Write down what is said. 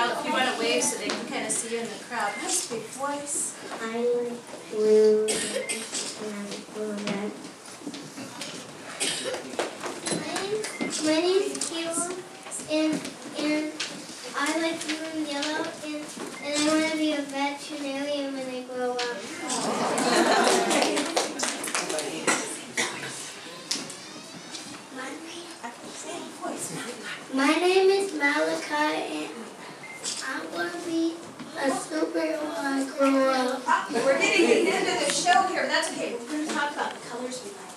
out if you want to wave so they can kind of see you in the crowd. Nice big voice. I like blue and blue red. My name's Kayla, and I like blue and yellow, and I want to be a veterinarian when I grow up. My name is Malachi, and I'm going to be a superhero when I grow up. We're getting to the end of the show here. That's okay. We're going to talk about the colors we like.